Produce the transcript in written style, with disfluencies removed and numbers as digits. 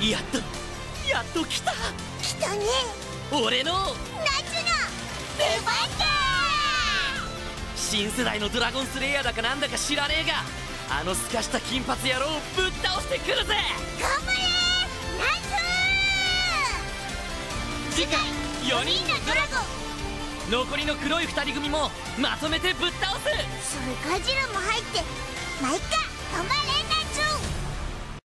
やっと来た。 来たね。 俺の夏の出番だ。 新世代のドラゴンスレイヤーだかなんだか知らねえが、あのすかした金髪野郎をぶっ倒してくるぜ。 頑張れ夏。次回4人のドラゴン。 残りの黒い2人組もまとめてぶっ倒す。 それガジラも入ってまあいっか、頑張れ